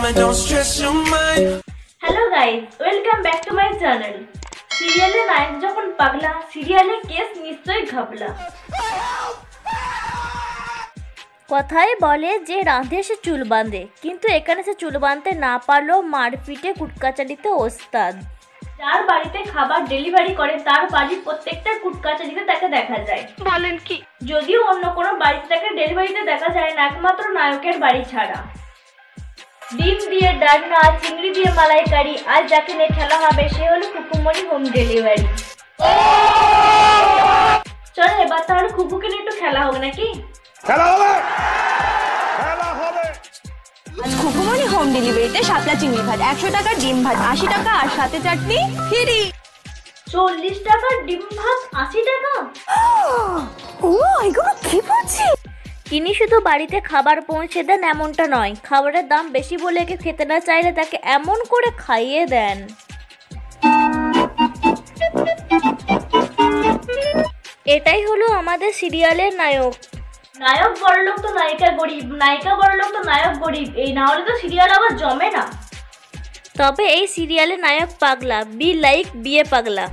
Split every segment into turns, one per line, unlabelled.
Hello guys, welcome back to my channel. সিরিয়ালে নায়ক যখন পাগলা, সিরিয়ালে কেস নিশ্চয়ই ঘাবলা। কথায় বলে যে রাঁধে সে চুল বাঁধে, কিন্তু এখানে সে চুল বাঁধতে না পারলেও মারপিটে কুটকাচালিতে ওস্তাদ। যার বাড়িতে খাবার ডেলিভারি করে তার বাড়ির প্রত্যেকটা কুটকাচালিতে তাকে দেখা যায়। বলেন কি? যদিও অন্য কোনো বাড়িতে তাকে ডেলিভারিতে দেখা যায় না, একমাত্র নায়কের বাড়ি ছাড়া। ডিম দিয়ে ডালনা, চিংড়ি দিয়ে মালাইকারি, আর যাকে নিয়ে খেলা হবে সে হলো কুকুমনি হোম ডেলিভারি। চলো এবার তাহলে কুকুকে নিয়ে একটু খেলা হোক নাকি?
কুকুমনি হোম ডেলিভারিতে শাপলা চিংড়ি ভাত 100 টাকার ডিম ভাত 80 টাকা, আর সাথে চাটনি ফ্রি।
40 টাকার ডিম ভাত 80 টাকা?
ও এগুলো কি বলছি?
তিনি শুধু বাড়িতে খাবার পৌঁছে দেন এমনটা নয়, খাবারের দাম বেশি বলে একে খেতে না চাইলে তাকে এমন করে খাইয়ে দেন। এটাই হলো আমাদের সিরিয়ালের নায়ক। নায়ক বড়লোক তো নায়িকা গরিব, নায়িকা বড়লোক তো নায়ক গরিব, এই না হলে তো সিরিয়াল আবার জমে না। তবে এই সিরিয়ালে নায়ক পাগলা, বি লাইক বিয়ে পাগলা।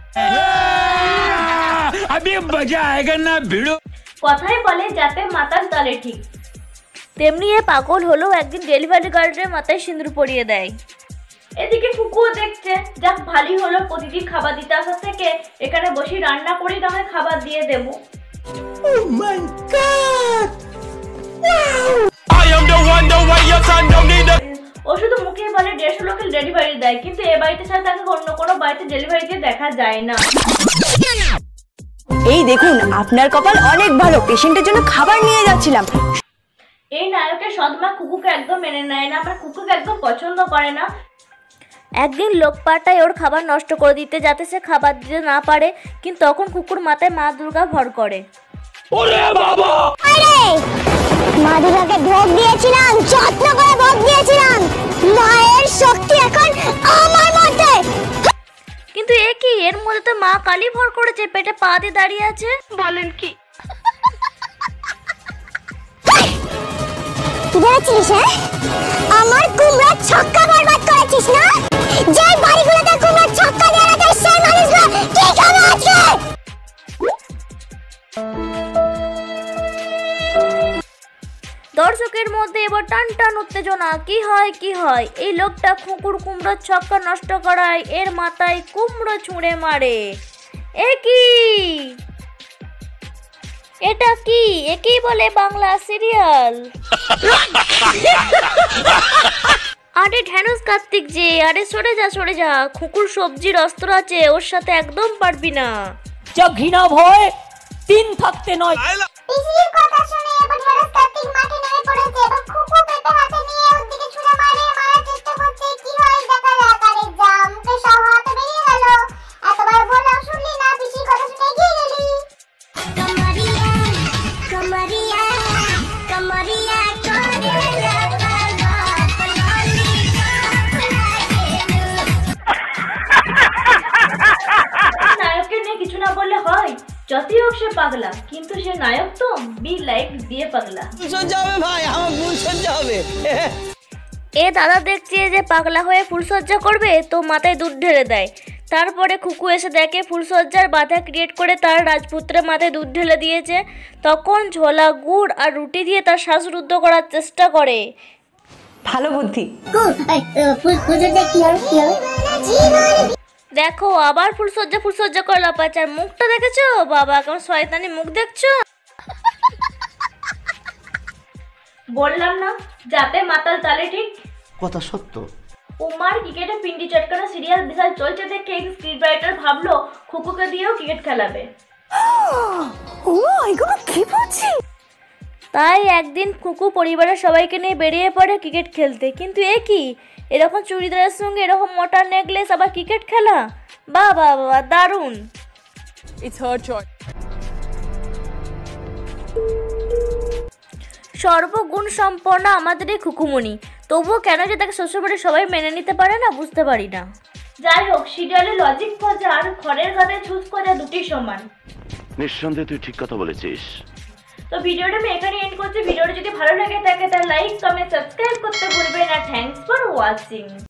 अभी मजा आएगा ना भिड़ो।
কথাই বলে যাতে মাতার তালে ঠিক, তেমনি এ পাগল হলেও একদিন ডেলিভারি গার্ডের মাথায় সিঁদুর পরিয়ে দেয়। এদিকে কুকুও দেখছে, যাক ভালোই হলো, প্রতিদিন খাবার দিতে আসা থেকে এখানে বসে রান্না করেই তাহলে খাবার দিয়ে দেবো।
Oh my God! Wow! I am the one, the way your son don't need a...
ও শুধু মুখে বলে 150 লোকের ডেলিভারি দেয়, কিন্তু এ বাড়িতে ছাড়া তাকে অন্য কোনো বাড়িতে ডেলিভারিতে দেখা যায় না।
এই দেখুন, আপনার কপাল অনেক ভালো, পেশেন্টের জন্য খাবার নিয়ে যাচ্ছিলাম।
এই নায়কের সৎমা কুকুকে একদম মেনে নেয় না, আমার কুকুকে একদম পছন্দ করে না। একদিন লোক পাঠায় ওর খাবার নষ্ট করে দিতে, যাতে সে খাবার দিতে না পারে, কিন্তু তখন কুকুর মাথায় মা দুর্গা ভর করে।
ওরে বাবা!
আরে মা দুর্গাকে ভোগ দিয়েছিলাম, যত্ন করে ভোগ দিয়েছিলাম, মায়ের শক্তি এখন আমার মধ্যে।
কিন্তু এ কি, এর মধ্যে তো মা কালী ভর করেছে, পেটে পা দিয়ে দাঁড়িয়ে আছে। বলেন কি?
কি বলেছিস? হ্যাঁ, আমার কুমড়া ছক্কা বরবাদ করেছিস না? যে বাড়িগুলোতে কুমড়া ছক্কা দেওয়া থাকে সেই মানুষগুলো কি খাবে আজকে?
দর্শকের মধ্যে এবার টান টান উত্তেজনা, কি হয় কি হয়, এই লোকটা কুকুর কুমড়োর ছক্কা নষ্ট করায় এর মাথায় কুমড়ো ছুঁড়ে মারে। এ কি, এটা কি, একেই বলে বাংলা সিরিয়াল। আরে ঢ্যানুস কার্তিক যে, আরে সরে যা সরে যা, কুকুর সবজির অস্ত্র আছে, ওর সাথে একদম পারবি না।
যা ঘৃণা ভয়, তিন থাকতে নয়।
পিসির কথা শুনে এবার ঢেড়স কার্তিক মাঠে নেমে পড়েছে এবং খুকু পেটে হাতে নিয়ে ওর দিকে ছুঁড়ে মারার চেষ্টা করছে। কি হয় দেখা যাক। আরে যা, মুখে সব হাত বেরিয়ে গেল। এতবার বললাম শুনলি না, পিসির কথা শুনে এগিয়ে গেলি। কমরিয়া কমরিয়া কমরিয়া
নায়ককে নিয়ে কিছু না বললে হয়, যতই হোক সে পাগলা, কিন্তু সে নায়ক তো বি লাইক বিয়ে পাগলা।
ভাই আমার ভুল সজ্জা হবে।
এ দাদা দেখছে যে পাগলা হয়ে ফুলসজ্জা করবে, তো মাথায় দুধ ঢেলে দেয়। তারপরে খুকু এসে দেখে ফুলসজ্জার বাধা ক্রিয়েট করে তার রাজপুত্রের মাথায় দুধ ঢেলে দিয়েছে। তখন ঝোলা গুড় আর রুটি দিয়ে তার শ্বাসরুদ্ধ করার চেষ্টা করে।
ভালো বুদ্ধি।
দেখো আবার ফুলসজ্জা করে লাপাচ্ছে, আর মুখটা দেখেছো বাবা, কেমন শয়তানি মুখ দেখছো। বললাম না যাতে মাতাল তালে ঠিক।
কথা সত্য।
উমার ক্রিকেটে পিন্ডি চটকানো সিরিয়াল বিশাল চলছে দেখে স্ক্রিপ্ট রাইটার ভাবলো খুকুকে দিয়েও ক্রিকেট খেলাবে।
ও এগুলো কি বলছি?
তাই একদিন খুকু পরিবারের সবাইকে নিয়ে বেরিয়ে পড়ে ক্রিকেট খেলতে, কিন্তু এ কি, এরকম চুড়িদারের সঙ্গে এরকম মোটা নেকলেস, আবার ক্রিকেট খেলা, বাহ বাহ বাহ, দারুণ।
It's her choice.
সর্বগুণ সম্পন্ন আমাদের এই খুকুমণি, তবুও কেন যে তাকে শ্বশুরবাড়ির সবাই মেনে নিতে পারে না, বুঝতে পারি না। যাই হোক, সিরিয়ালে লজিক খোঁজা আর খড়ের গাদায় ছুঁচ খোঁজা দুটি সমান।
নিঃসন্দেহে তুই ঠিক কথা বলেছিস।
তো ভিডিওটা আমি এখানে এন্ড করছি। ভিডিওটা যদি ভালো লাগে থাকে তাহলে লাইক কমেন্ট সাবস্ক্রাইব করতে ভুলবেন না। Thanks for watching.